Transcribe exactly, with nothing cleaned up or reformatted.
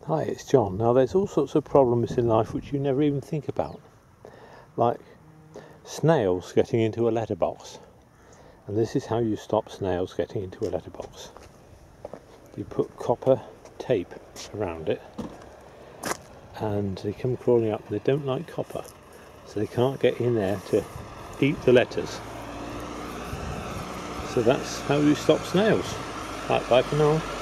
Hi, it's John. Now there's all sorts of problems in life which you never even think about, like snails getting into a letterbox. And this is how you stop snails getting into a letterbox. You put copper tape around it and they come crawling up. They don't like copper, so they can't get in there to eat the letters. So that's how you stop snails. Right, bye for now.